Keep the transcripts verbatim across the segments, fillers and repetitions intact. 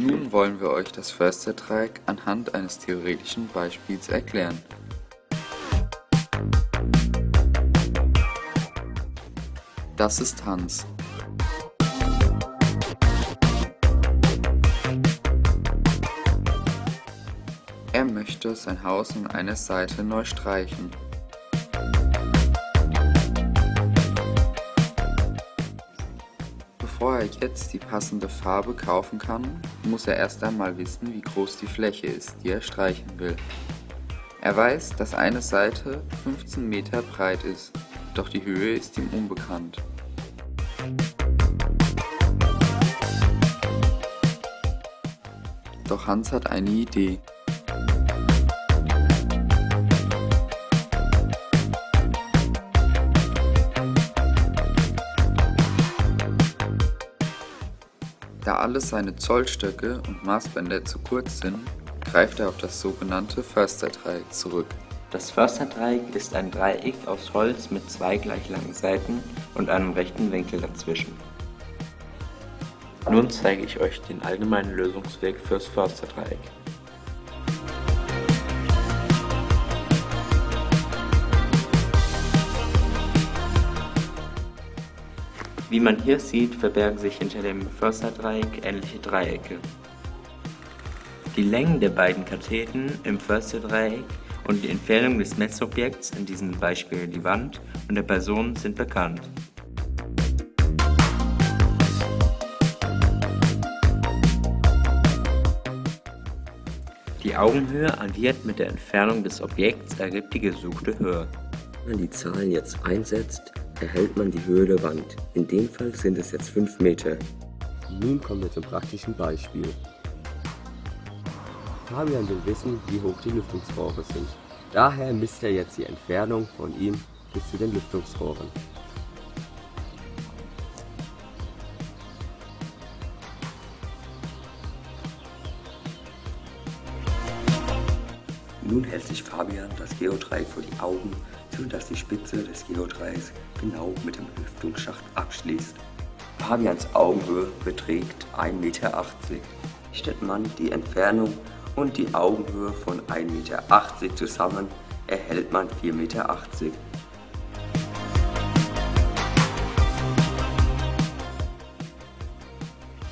Nun wollen wir euch das Försterdreieck anhand eines theoretischen Beispiels erklären. Das ist Hans. Er möchte sein Haus an einer Seite neu streichen. Bevor er jetzt die passende Farbe kaufen kann, muss er erst einmal wissen, wie groß die Fläche ist, die er streichen will. Er weiß, dass eine Seite fünfzehn Meter breit ist, doch die Höhe ist ihm unbekannt. Doch Hans hat eine Idee. Da alle seine Zollstöcke und Maßbänder zu kurz sind, greift er auf das sogenannte Försterdreieck zurück. Das Försterdreieck ist ein Dreieck aus Holz mit zwei gleich langen Seiten und einem rechten Winkel dazwischen. Nun zeige ich euch den allgemeinen Lösungsweg fürs Försterdreieck. Wie man hier sieht, verbergen sich hinter dem Försterdreieck ähnliche Dreiecke. Die Längen der beiden Katheten im Försterdreieck und die Entfernung des Messobjekts, in diesem Beispiel die Wand, und der Person sind bekannt. Die Augenhöhe addiert mit der Entfernung des Objekts ergibt die gesuchte Höhe. Wenn man die Zahlen jetzt einsetzt, erhält man die Höhe der Wand. In dem Fall sind es jetzt fünf Meter. Nun kommen wir zum praktischen Beispiel. Fabian will wissen, wie hoch die Lüftungsrohre sind. Daher misst er jetzt die Entfernung von ihm bis zu den Lüftungsrohren. Nun hält sich Fabian das Geodreieck vor die Augen, sodass die Spitze des Geodreiecks genau mit dem Lüftungsschacht abschließt. Fabians Augenhöhe beträgt ein Meter achtzig. Stellt man die Entfernung und die Augenhöhe von ein Meter achtzig zusammen, erhält man vier Meter achtzig.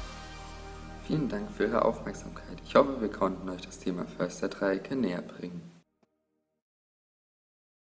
Vielen Dank für Ihre Aufmerksamkeit. Ich hoffe, wir konnten euch das Thema Försterdreiecke näher bringen.